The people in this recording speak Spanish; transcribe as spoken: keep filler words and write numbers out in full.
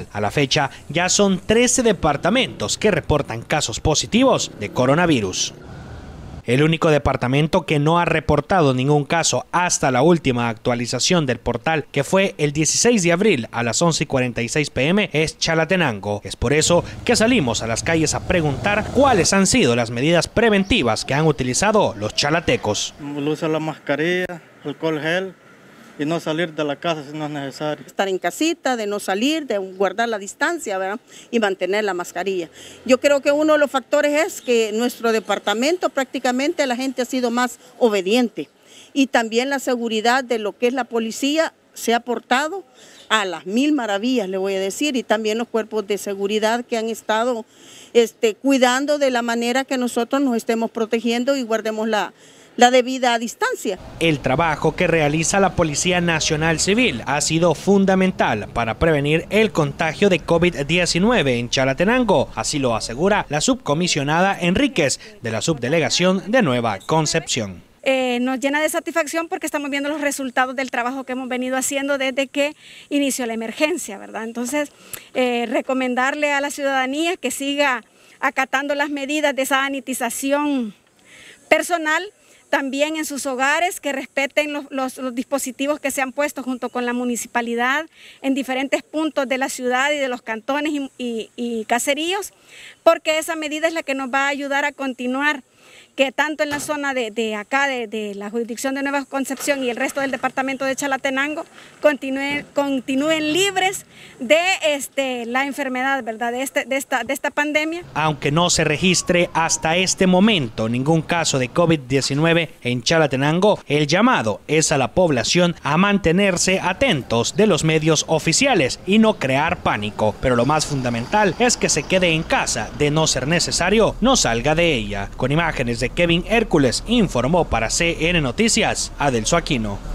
A la fecha, ya son trece departamentos que reportan casos positivos de coronavirus. El único departamento que no ha reportado ningún caso hasta la última actualización del portal, que fue el dieciséis de abril a las once y cuarenta y seis pm, es Chalatenango. Es por eso que salimos a las calles a preguntar cuáles han sido las medidas preventivas que han utilizado los chalatecos. El uso de la mascarilla, alcohol gel y no salir de la casa si no es necesario. Estar en casita, de no salir, de guardar la distancia, ¿verdad? Y mantener la mascarilla. Yo creo que uno de los factores es que nuestro departamento prácticamente la gente ha sido más obediente y también la seguridad de lo que es la policía se ha portado a las mil maravillas, le voy a decir, y también los cuerpos de seguridad que han estado este, cuidando de la manera que nosotros nos estemos protegiendo y guardemos la la debida distancia. El trabajo que realiza la Policía Nacional Civil ha sido fundamental para prevenir el contagio de COVID diecinueve en Chalatenango, así lo asegura la subcomisionada Enríquez de la Subdelegación de Nueva Concepción. Eh, nos llena de satisfacción porque estamos viendo los resultados del trabajo que hemos venido haciendo desde que inició la emergencia, ¿verdad? Entonces, eh, recomendarle a la ciudadanía que siga acatando las medidas de sanitización personal, también en sus hogares, que respeten los, los, los dispositivos que se han puesto junto con la municipalidad en diferentes puntos de la ciudad y de los cantones y, y, y caseríos, porque esa medida es la que nos va a ayudar a continuar, que tanto en la zona de, de acá, de, de la jurisdicción de Nueva Concepción y el resto del departamento de Chalatenango, continúen, continúen libres de este, la enfermedad, ¿verdad? De, este, de, esta, de esta pandemia. Aunque no se registre hasta este momento ningún caso de COVID diecinueve en Chalatenango, el llamado es a la población a mantenerse atentos de los medios oficiales y no crear pánico. Pero lo más fundamental es que se quede en casa, de no ser necesario, no salga de ella. Con imágenes de Kevin Hércules, informó para C N Noticias, Adelso Aquino.